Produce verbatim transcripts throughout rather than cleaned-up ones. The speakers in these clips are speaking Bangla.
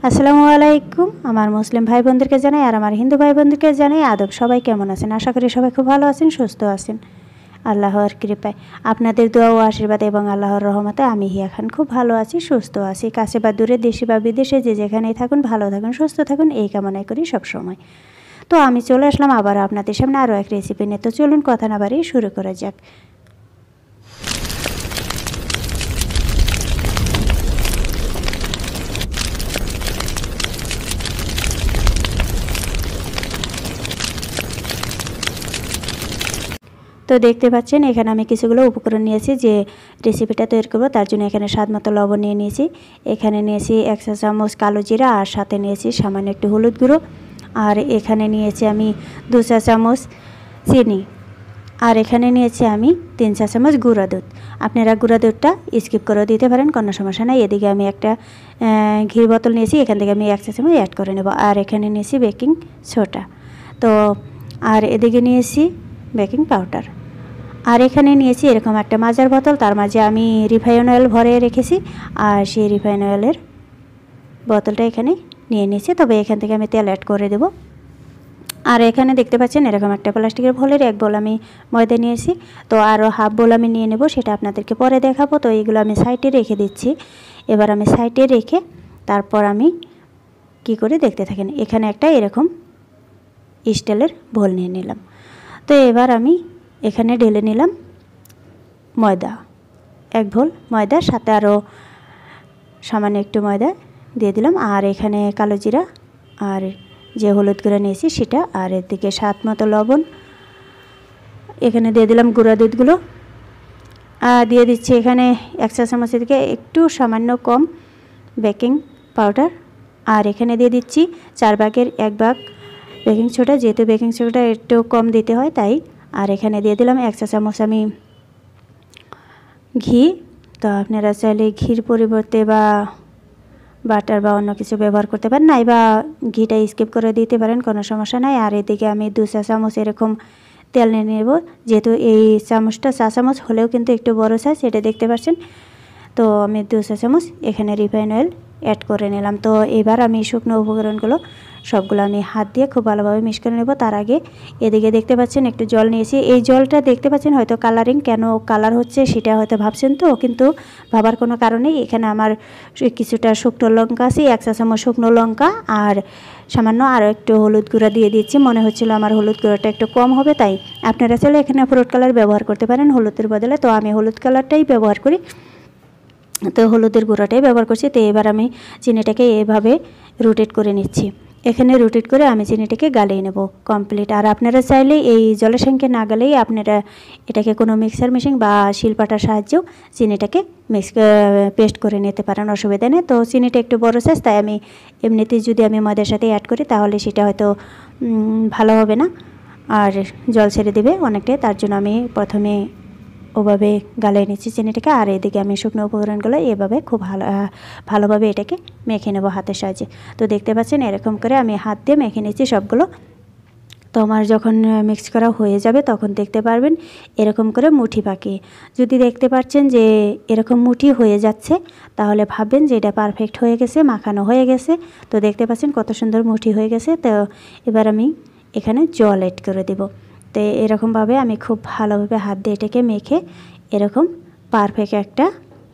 আসসালামু আলাইকুম। আমার মুসলিম ভাই বোনদেরকে জানাই আর আমার হিন্দু ভাই বোনদেরকে জানাই আদব। সবাই কেমন আছেন? আশা করি সবাই খুব ভালো আছেন, সুস্থ আছেন আল্লাহর কৃপায়। আপনাদের দোয়া ও আশীর্বাদ এবং আল্লাহর রহমতে আমি হিয়া খান খুব ভালো আছি, সুস্থ আছি। কাছে বা দূরে, দেশে বা বিদেশে, যে যেখানেই থাকুন ভালো থাকুন, সুস্থ থাকুন, এই কামনাই করি সবসময়। তো আমি চলে আসলাম আবার আপনাদের সামনে আরও এক রেসিপি নিয়ে। তো চলুন কথা না বাড়িয়ে শুরু করা যাক। তো দেখতে পাচ্ছেন এখানে আমি কিছুগুলো উপকরণ নিয়েছি যে রেসিপিটা তৈরি করব। তার জন্য এখানে স্বাদ মতো লবণ নিয়ে নিয়েছি, এখানে নিয়েছি এক চা চামচ কালো জিরা, আর সাথে নিয়েছি সামান্য একটু হলুদ গুঁড়ো, আর এখানে নিয়েছি আমি দু চা চামচ চিনি, আর এখানে নিয়েছি আমি তিন চা চামচ গুঁড়া দুধ। আপনারা গুঁড়া দুধটা স্কিপ করে দিতে পারেন, কোনো সমস্যা নাই। এদিকে আমি একটা ঘির বোতল নিয়েছি, এখান থেকে আমি এক চা চামচ অ্যাড করে নেব। আর এখানে নিয়েছি বেকিং সোডা, তো আর এদিকে নিয়েছি বেকিং পাউডার, আর এখানে নিয়েছি এরকম একটা মাজার বোতল, তার মাঝে আমি রিফাইন অয়েল ভরে রেখেছি, আর সেই রিফাইন অয়েলের বোতলটা এখানে নিয়ে নিয়েছি। তবে এখান থেকে আমি তেল অ্যাড করে দেব। আর এখানে দেখতে পাচ্ছেন এরকম একটা প্লাস্টিকের বোলের এক বোল আমি ময়দা নিয়েছি, তো আরও হাফ বোল আমি নিয়ে নেব, সেটা আপনাদেরকে পরে দেখাবো। তো এইগুলো আমি সাইডে রেখে দিচ্ছি। এবার আমি সাইডে রেখে তারপর আমি কি করে দেখতে থাকেন, এখানে একটা এরকম স্টিলের বোল নিয়ে নিলাম। তো এবার আমি এখানে ঢেলে নিলাম ময়দা, এক ভোল ময়দার সাথে আরও সামান্য একটু ময়দা দিয়ে দিলাম, আর এখানে কালো জিরা আর যে হলুদ গুঁড়া নিয়েছি সেটা, আর এদিকে স্বাদ মতো লবণ, এখানে দিয়ে দিলাম গুঁড়া দুধগুলো, আর দিয়ে দিচ্ছি এখানে এক চা চামচের দিকে একটু সামান্য কম বেকিং পাউডার, আর এখানে দিয়ে দিচ্ছি চার ভাগের এক ভাগ বেকিং সোডা, যেহেতু বেকিং সোডা একটু কম দিতে হয় তাই। আর এখানে দিয়ে দিলাম এক চা চামচ আমি ঘি। তো আপনারা চাইলে ঘির পরিবর্তে বা বাটার বা অন্য কিছু ব্যবহার করতে পারেন, নাই বা ঘিটা স্কিপ করে দিতে পারেন, কোনো সমস্যা নাই। আর এদিকে আমি দু চা চামচ এরকম তেল নিয়ে নেব, যেহেতু এই চামচটা চা চামচ হলেও কিন্তু একটু বড় সাইজ, এটা দেখতে পাচ্ছেন। তো আমি দু চা চামচ এখানে রিফাইন অয়েল অ্যাড করে নিলাম। তো এবার আমি শুকনো উপকরণগুলো সবগুলো আমি হাত দিয়ে খুব ভালোভাবে মিক্স করে নেব। তার আগে এদিকে দেখতে পাচ্ছেন একটু জল নিয়েছি, এই জলটা দেখতে পাচ্ছেন হয়তো কালারিং, কেন কালার হচ্ছে সেটা হয়তো ভাবছেন, তো কিন্তু ভাবার কোনো কারণেই। এখানে আমার কিছুটা শুকনো লঙ্কা আছে, এক চা চামচ শুকনো লঙ্কা, আর সামান্য আরও একটু হলুদ গুঁড়া দিয়ে দিচ্ছি। মনে হচ্ছিল আমার হলুদ গুঁড়োটা একটু কম হবে, তাই আপনারা চাইলে এখানে ফ্রুট কালার ব্যবহার করতে পারেন হলুদের বদলে, তো আমি হলুদ কালারটাই ব্যবহার করি, তো হলুদের গুঁড়োটাই ব্যবহার করছি। তো এবার আমি চিনিটাকে এভাবে রোটেট করে নিচ্ছি, এখানে রোটেট করে আমি চিনিটাকে গালিয়ে নেব কমপ্লিট। আর আপনারা চাইলে এই জলের সঙ্গে না গালেই আপনারা এটাকে কোনো মিক্সার মেশিন বা শিলপাটার সাহায্যেও চিনিটাকে মিক্স পেস্ট করে নিতে পারেন, অসুবিধা নেই। তো চিনিটা একটু বড় সাইজ, তাই আমি এমনিতেই যদি আমি ময়দার সাথে অ্যাড করি তাহলে সেটা হয়তো ভালো হবে না আর জল ছেড়ে দেবে অনেকটাই, তার জন্য আমি প্রথমে ওভাবে গালিয়ে নিচ্ছি চিনিটাকে। আর এদিকে আমি শুকনো উপকরণগুলো এভাবে খুব ভালো ভালোভাবে এটাকে মেখে নেব হাতের সাহায্যে। তো দেখতে পাচ্ছেন এরকম করে আমি হাত দিয়ে মেখে নিচ্ছি সবগুলো। তো আমার যখন মিক্স করা হয়ে যাবে তখন দেখতে পারবেন এরকম করে মুঠি পাকিয়ে, যদি দেখতে পাচ্ছেন যে এরকম মুঠি হয়ে যাচ্ছে তাহলে ভাববেন যে এটা পারফেক্ট হয়ে গেছে, মাখানো হয়ে গেছে। তো দেখতে পাচ্ছেন কত সুন্দর মুঠি হয়ে গেছে। তো এবার আমি এখানে জল অ্যাড করে দেব। তো এরকমভাবে আমি খুব ভালোভাবে হাত দিয়ে এটাকে মেখে এরকম পারফেক্ট একটা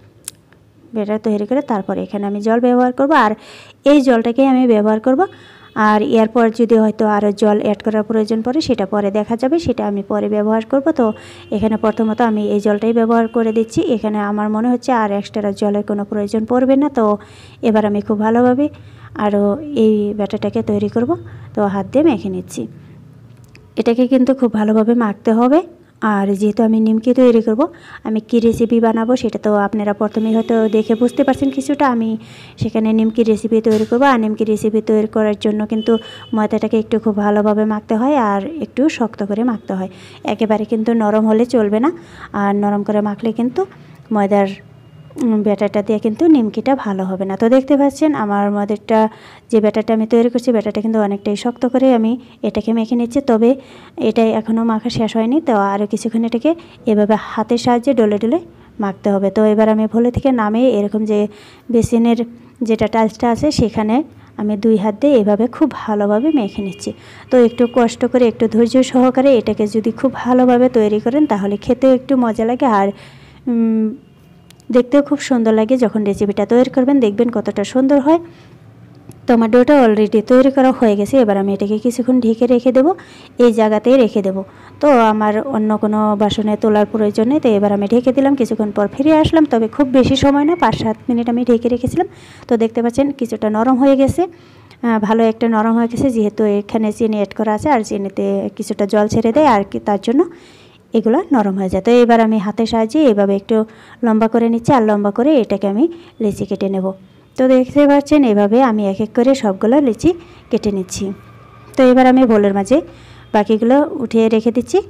ব্যাটার তৈরি করে তারপরে এখানে আমি জল ব্যবহার করব, আর এই জলটাকেই আমি ব্যবহার করব। আর এরপর যদি হয়তো আরও জল অ্যাড করার প্রয়োজন পড়ে সেটা পরে দেখা যাবে, সেটা আমি পরে ব্যবহার করব। তো এখানে প্রথমত আমি এই জলটাই ব্যবহার করে দিচ্ছি, এখানে আমার মনে হচ্ছে আর এক্সট্রা জলের কোনো প্রয়োজন পড়বে না। তো এবার আমি খুব ভালোভাবে আরও এই ব্যাটারটাকে তৈরি করব। তো হাত দিয়ে মেখে নিচ্ছি, এটাকে কিন্তু খুব ভালোভাবে মাখতে হবে। আর যেহেতু আমি নিমকি তৈরি করব, আমি কী রেসিপি বানাবো সেটা তো আপনারা প্রথমেই হয়তো দেখে বুঝতে পারছেন কিছুটা। আমি সেখানে নিমকি রেসিপি তৈরি করব, আর নিমকি রেসিপি তৈরি করার জন্য কিন্তু ময়দাটাকে একটু খুব ভালোভাবে মাখতে হয় আর একটু শক্ত করে মাখতে হয়, একেবারে কিন্তু নরম হলে চলবে না। আর নরম করে মাখলে কিন্তু ময়দার ব্যাটারটা দিয়ে কিন্তু নিমকিটা ভালো হবে না। তো দেখতে পাচ্ছেন আমার ময়দাটা যে ব্যাটারটা আমি তৈরি করছি, ব্যাটারটা কিন্তু অনেকটাই শক্ত করে আমি এটাকে মেখে নিচ্ছি। তবে এটাই এখনও মাখা শেষ হয়নি, তো আরও কিছুক্ষণ এটাকে এভাবে হাতের সাহায্যে ডলে ডলে মাখতে হবে। তো এবার আমি ভোলে থেকে নামিয়ে এরকম যে বেসিনের যেটা টাইলসটা আছে সেখানে আমি দুই হাত দিয়ে এভাবে খুব ভালোভাবে মেখে নিচ্ছি। তো একটু কষ্ট করে একটু ধৈর্য সহকারে এটাকে যদি খুব ভালোভাবে তৈরি করেন তাহলে খেতেও একটু মজা লাগে আর দেখতেও খুব সুন্দর লাগে। যখন রেসিপিটা তৈরি করবেন দেখবেন কতটা সুন্দর হয়। তো আমার ডোটা অলরেডি তৈরি করা হয়ে গেছে। এবার আমি এটাকে কিছুক্ষণ ঢেকে রেখে দেবো, এই জায়গাতেই রেখে দেবো। তো আমার অন্য কোনো বাসনে তোলার প্রয়োজন নেই। তো এবার আমি ঢেকে দিলাম, কিছুক্ষণ পর ফিরে আসলাম, তবে খুব বেশি সময় না, পাঁচ সাত মিনিট আমি ঢেকে রেখেছিলাম। তো দেখতে পাচ্ছেন কিছুটা নরম হয়ে গেছে, ভালো একটা নরম হয়ে গেছে, যেহেতু এখানে চিনি অ্যাড করা আছে আর চিনিতে কিছুটা জল ছেড়ে দেয় আর কি, তার জন্য এগুলো নরম হয়ে যায়। তো এবার আমি হাতের সাহায্যে এভাবে একটু লম্বা করে নিচ্ছি আর লম্বা করে এটাকে আমি লেচি কেটে নেব। তো দেখতে পাচ্ছেন এভাবে আমি এক এক করে সবগুলো লিচি কেটে নিচ্ছি। তো এবার আমি বোলের মাঝে বাকিগুলো উঠিয়ে রেখে দিচ্ছি।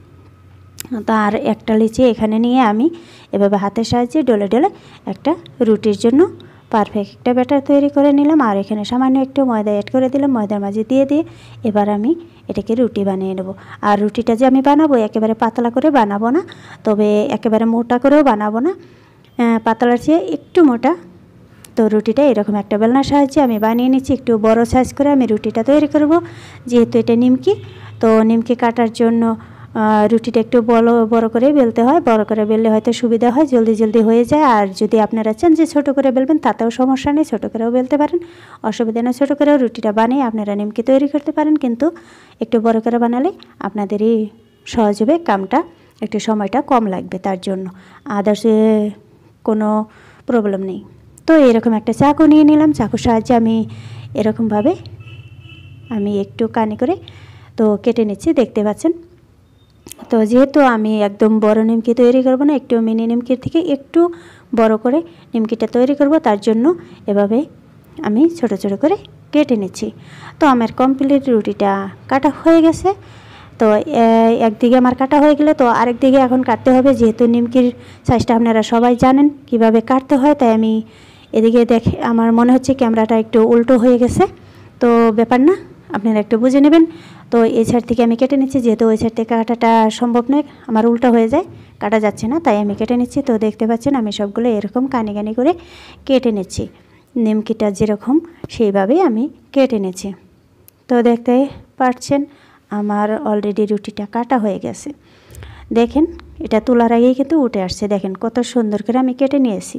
তো আর একটা লিচি এখানে নিয়ে আমি এভাবে হাতের সাহায্যে ডলে ডলে একটা রুটির জন্য পারফেক্ট একটা ব্যাটার তৈরি করে নিলাম। আর এখানে সামান্য একটু ময়দা অ্যাড করে দিলাম, ময়দার মাঝে দিয়ে দিয়ে এবার আমি এটাকে রুটি বানিয়ে নেব। আর রুটিটা যে আমি বানাবো একেবারে পাতলা করে বানাবো না, তবে একেবারে মোটা করেও বানাবো না, পাতলার চেয়ে একটু মোটা। তো রুটিটা এরকম একটা বেলনার সাহায্যে আমি বানিয়ে নিচ্ছি। একটু বড় সাইজ করে আমি রুটিটা তৈরি করব, যেহেতু এটা নিমকি। তো নিমকি কাটার জন্য রুটিটা একটু বড় বড় করে বেলতে হয়, বড় করে বেললে হয়তো সুবিধা হয়, জলদি জলদি হয়ে যায়। আর যদি আপনারা চান যে ছোটো করে বেলবেন তাতেও সমস্যা নেই, ছোটো করেও বেলতে পারেন, অসুবিধা নেই। ছোটো করেও রুটিটা বানিয়ে আপনারা নিমকি তৈরি করতে পারেন, কিন্তু একটু বড় করে বানালে আপনাদেরই সহজ হবে, কামটা একটু সময়টা কম লাগবে, তার জন্য আদার্স কোনো প্রবলেম নেই। তো এরকম একটা চাকু নিয়ে নিলাম, চাকুর সাহায্যে আমি এরকমভাবে আমি একটু কানি করে তো কেটে নিচ্ছি, দেখতে পাচ্ছেন। তো যেহেতু আমি একদম বড় নিমকি তৈরি করব না, একটু মিনি নিমকির থেকে একটু বড় করে নিমকিটা তৈরি করব, তার জন্য এভাবে আমি ছোট ছোট করে কেটে নিচ্ছি। তো আমার কমপ্লিট রুটিটা কাটা হয়ে গেছে। তো একদিকে আমার কাটা হয়ে গেলে তো আরেক দিকে এখন কাটতে হবে, যেহেতু নিমকির সাইজটা আপনারা সবাই জানেন কিভাবে কাটতে হয়, তাই আমি এদিকে দেখে আমার মনে হচ্ছে ক্যামেরাটা একটু উল্টো হয়ে গেছে। তো ব্যাপার না, আপনারা একটু বুঝে নেবেন। তো এই সাইড থেকে আমি কেটে নিচ্ছি, যেহেতু ওই সাইড থেকে কাটাটা সম্ভব নয়, আমার উল্টো হয়ে যায়, কাটা যাচ্ছে না, তাই আমি কেটে নিচ্ছি। তো দেখতে পাচ্ছেন আমি সবগুলো এরকম কানি কানি করে কেটে নিচ্ছি, নিমকিটা যেরকম সেইভাবেই আমি কেটে নিচ্ছি। তো দেখতে পাচ্ছেন আমার অলরেডি রুটিটা কাটা হয়ে গেছে। দেখেন এটা তোলার আগেই কিন্তু উঠে আসছে, দেখেন কত সুন্দর করে আমি কেটে নিয়েছি।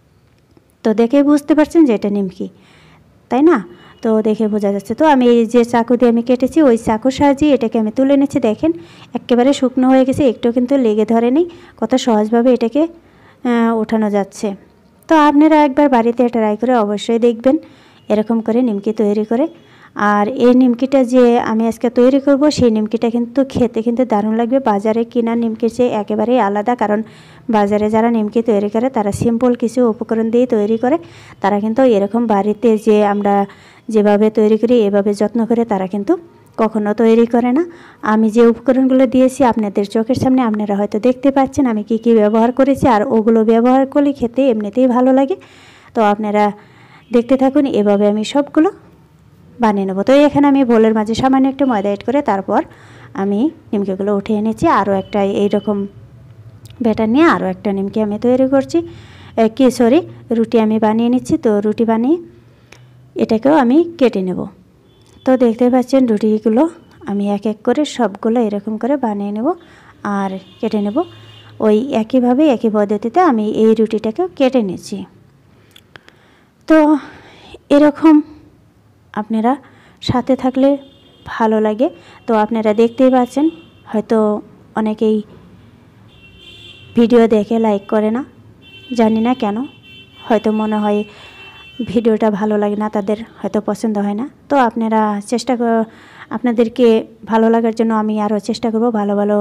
তো দেখে বুঝতে পারছেন যে এটা নিমকি, তাই না? তো দেখে বোঝা যাচ্ছে। তো আমি এই যে চাকু দিয়ে আমি কেটেছি, ওই চাকুর সাহায্যে এটাকে আমি তুলে নিচ্ছি। দেখেন একেবারে শুকনো হয়ে গেছে, একটু কিন্তু লেগে ধরেনি, কত সহজভাবে এটাকে ওঠানো যাচ্ছে। তো আপনারা একবার বাড়িতে ট্রাই করে অবশ্যই দেখবেন এরকম করে নিমকি তৈরি করে। আর এই নিমকিটা যে আমি আজকে তৈরি করব, সেই নিমকিটা কিন্তু খেতে কিন্তু দারুণ লাগবে। বাজারে কেনা নিমকির চেয়ে একেবারেই আলাদা, কারণ বাজারে যারা নিমকি তৈরি করে তারা সিম্পল কিছু উপকরণ দিয়ে তৈরি করে, তারা কিন্তু এরকম বাড়িতে যে আমরা যেভাবে তৈরি করি এভাবে যত্ন করে তারা কিন্তু কখনো তৈরি করে না। আমি যে উপকরণগুলো দিয়েছি আপনাদের চোখের সামনে আপনারা হয়তো দেখতে পাচ্ছেন আমি কি কি ব্যবহার করেছি, আর ওগুলো ব্যবহার করলে খেতে এমনিতেই ভালো লাগে। তো আপনারা দেখতে থাকুন, এভাবে আমি সবগুলো বানিয়ে নেব। তো এখানে আমি বোলের মাঝে সামান্য একটু ময়দা অ্যাড করে তারপর আমি নিমকিগুলো উঠিয়ে এনেছি। আরও একটা এইরকম ব্যাটার নিয়ে আরও একটা নিমকি আমি তৈরি করছি, কি সরি রুটি আমি বানিয়ে নিচ্ছি। তো রুটি বানিয়ে এটাকেও আমি কেটে নেব। তো দেখতে পাচ্ছেন রুটিগুলো আমি এক এক করে সবগুলো এরকম করে বানিয়ে নেব আর কেটে নেব। ওই একইভাবে একই পদ্ধতিতে আমি এই রুটিটাকেও কেটে নিচ্ছি। তো এরকম আপনারা সাথে থাকলে ভালো লাগে। তো আপনারা দেখতেই পাচ্ছেন হয়তো অনেকেই ভিডিও দেখে লাইক করে না, জানি না কেন, হয়তো মনে হয় ভিডিওটা ভালো লাগে না, তাদের হয়তো পছন্দ হয় না। তো আপনারা চেষ্টা আপনাদেরকে ভালো লাগার জন্য আমি আরও চেষ্টা করব ভালো ভালো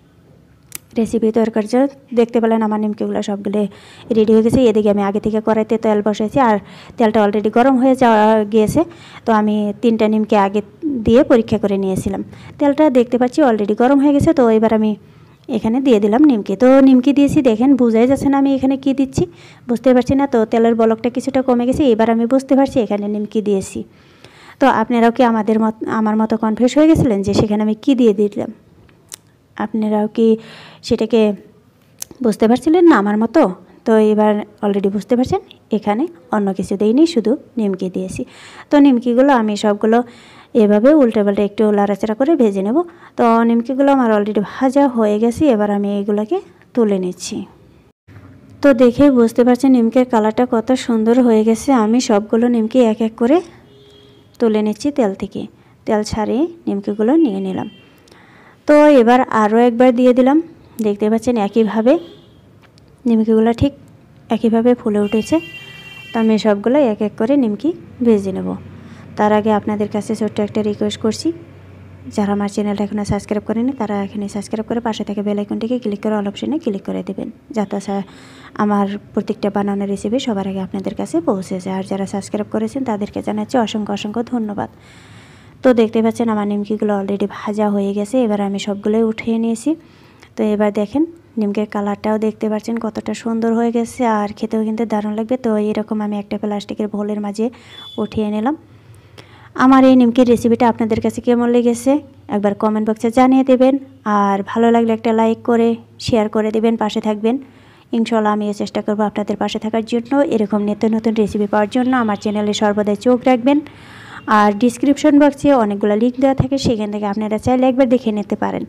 রেসিপি তৈরি করার জন্য। দেখতে পেলেন আমার নিমকিগুলো সবগুলো রেডি হয়ে গেছে। এদিকে আমি আগে থেকে কড়াইতে তেল বসাইছি আর তেলটা অলরেডি গরম হয়ে যাওয়া গিয়েছে। তো আমি তিনটা নিমকি আগে দিয়ে পরীক্ষা করে নিয়েছিলাম, তেলটা দেখতে পাচ্ছি অলরেডি গরম হয়ে গেছে। তো এবার আমি এখানে দিয়ে দিলাম নিমকি। তো নিমকি দিয়েছি, দেখেন বোঝাই যাচ্ছে না আমি এখানে কি দিচ্ছি, বুঝতে পারছি না। তো তেলের বলকটা কিছুটা কমে গেছে, এবার আমি বুঝতে পারছি এখানে নিমকি দিয়েছি। তো আপনারাও কি আমাদের মত আমার মতো কনফিউজ হয়ে গেছিলেন যে সেখানে আমি কি দিয়ে দিলাম? আপনারাও কি সেটাকে বুঝতে পারছিলেন না আমার মতো? তো এবার অলরেডি বুঝতে পারছেন এখানে অন্য কিছু দিইনি, শুধু নিমকি দিয়েছি। তো নিমকিগুলো আমি সবগুলো এভাবে উল্টে পাল্টে একটু লাড়াচাড়া করে ভেজে নেব। তো নিমকিগুলো আমার অলরেডি ভাজা হয়ে গেছে, এবার আমি এগুলোকে তুলে নিচ্ছি। তো দেখে বুঝতে পারছেন নিমকির কালারটা কত সুন্দর হয়ে গেছে। আমি সবগুলো নিমকি এক এক করে তুলে নিচ্ছি তেল থেকে, তেল ছাড়িয়ে নিমকিগুলো নিয়ে নিলাম। তো এবার আরও একবার দিয়ে দিলাম। দেখতে পাচ্ছেন একইভাবে নিমকিগুলো ঠিক একইভাবে ফুলে উঠেছে। তো আমি সবগুলো এক এক করে নিমকি ভেজে নেব। তার আগে আপনাদের কাছে ছোট্ট একটা রিকোয়েস্ট করছি, যারা আমার চ্যানেলটা এখনও সাবস্ক্রাইব করেনি তারা এখানে সাবস্ক্রাইব করে পাশে থেকে বেল আইকনটিকে ক্লিক করে অল অপশনে ক্লিক করে দেবেন, যাতে আমার প্রত্যেকটা বানানো রেসিপি সবার আগে আপনাদের কাছে পৌঁছে যায়। আর যারা সাবস্ক্রাইব করেছেন তাদেরকে জানাচ্ছি অসংখ্য অসংখ্য ধন্যবাদ। তো দেখতে পাচ্ছেন আমার নিমকিগুলো অলরেডি ভাজা হয়ে গেছে, এবার আমি সবগুলোই উঠিয়ে নিয়েছি। তো এবার দেখেন নিমকির কালারটাও দেখতে পাচ্ছেন কতটা সুন্দর হয়ে গেছে, আর খেতেও কিন্তু দারুণ লাগবে। তো এরকম আমি একটা প্লাস্টিকের বোলের মাঝে উঠিয়ে নিলাম। আমার এই নিমকির রেসিপিটা আপনাদের কাছে কেমন লেগেছে একবার কমেন্ট বক্সে জানিয়ে দেবেন, আর ভালো লাগলে একটা লাইক করে শেয়ার করে দেবেন, পাশে থাকবেন। ইনশাল্লাহ আমিও চেষ্টা করব আপনাদের পাশে থাকার জন্য। এরকম নিত্য নতুন রেসিপি পাওয়ার জন্য আমার চ্যানেলে সর্বদাই চোখ রাখবেন। আর ডিসক্রিপশন বক্সে অনেকগুলো লিঙ্ক দেওয়া থাকে, সেখান থেকে আপনারা চাইলে একবার দেখে নিতে পারেন।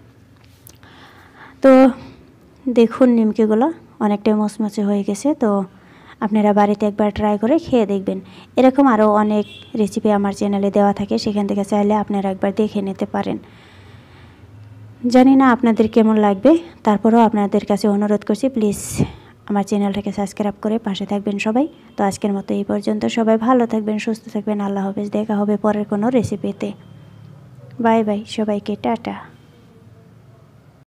তো দেখুন নিমকিগুলো অনেকটাই মচমচে হয়ে গেছে। তো আপনারা বাড়িতে একবার ট্রাই করে খেয়ে দেখবেন। এরকম আরও অনেক রেসিপি আমার চ্যানেলে দেওয়া থাকে, সেখান থেকে চাইলে আপনারা একবার দেখে নিতে পারেন। জানি না আপনাদের কেমন লাগবে, তারপরেও আপনাদের কাছে অনুরোধ করছি প্লিজ আমার চ্যানেলটাকে সাবস্ক্রাইব করে পাশে থাকবেন সবাই। তো আজকের মতো এই পর্যন্ত। সবাই ভালো থাকবেন, সুস্থ থাকবেন। আল্লাহ হাফেজ। দেখা হবে পরের কোনো রেসিপিতে। বাই বাই, সবাইকে টাটা।